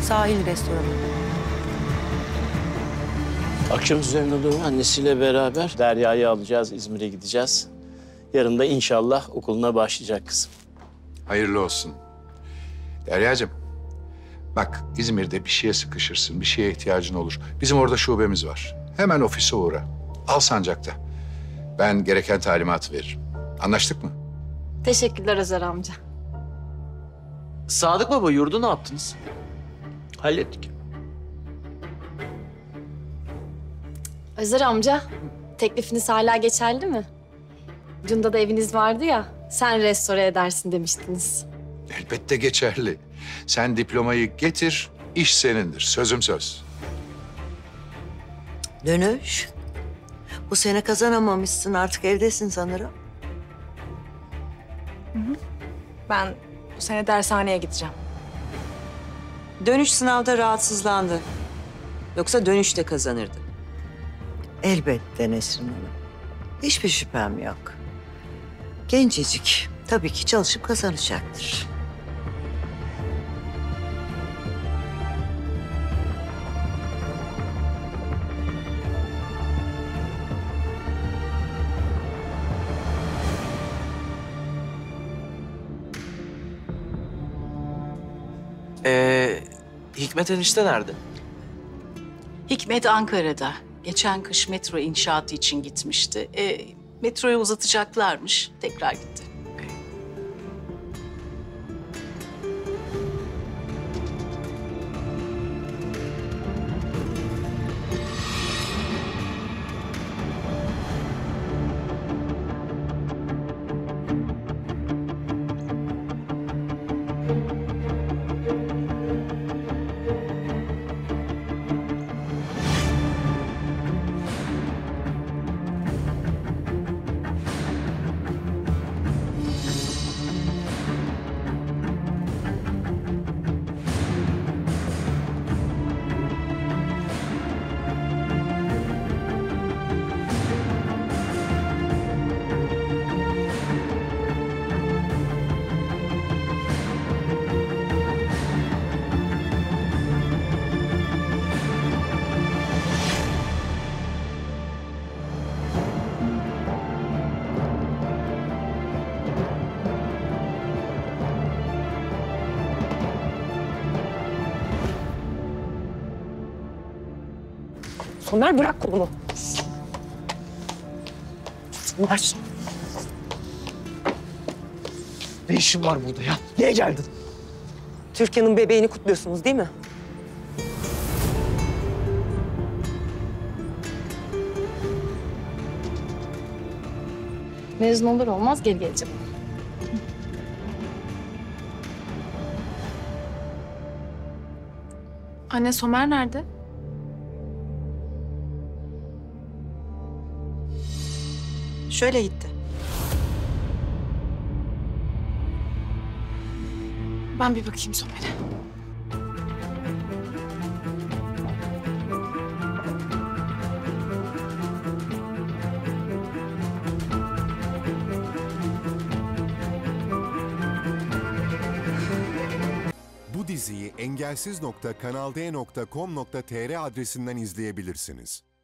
Sahil restoranı. Akşam üzerine doğru annesiyle beraber Derya'yı alacağız, İzmir'e gideceğiz. Yarın da inşallah okuluna başlayacak kızım. Hayırlı olsun. Deryacığım, bak İzmir'de bir şeye sıkışırsın, bir şeye ihtiyacın olur. Bizim orada şubemiz var. Hemen ofise uğra. Alsancak'ta. Ben gereken talimatı veririm. Anlaştık mı? Teşekkürler Özer amca. Sadık Baba, yurdu ne yaptınız? Hallettik. Özer amca, teklifiniz hala geçerli mi? Cunda da eviniz vardı ya, sen restore edersin demiştiniz. Elbette geçerli. Sen diplomayı getir, iş senindir. Sözüm söz. Dönüş. Bu sene kazanamamışsın, artık evdesin sanırım. Ben bu sene dershaneye gideceğim. Dönüş sınavda rahatsızlandı. Yoksa dönüşte kazanırdı. Elbette Nesrin Hanım. Hiçbir şüphem yok. Gencecik. Tabii ki çalışıp kazanacaktır. Hikmet enişte nerede? Hikmet Ankara'da. Geçen kış metro inşaatı için gitmişti. Metroyu uzatacaklarmış. Tekrar gitti. Somer bırak kolumu. Somer. Ne işin var burada ya? Niye geldin? Türkan'ın bebeğini kutluyorsunuz değil mi? Mezun olur olmaz geri geleceğim. Anne Somer nerede? Şöyle gitti. Ben bir bakayım Somer'e. Bu diziyi engelsiz.kanalde.com.tr adresinden izleyebilirsiniz.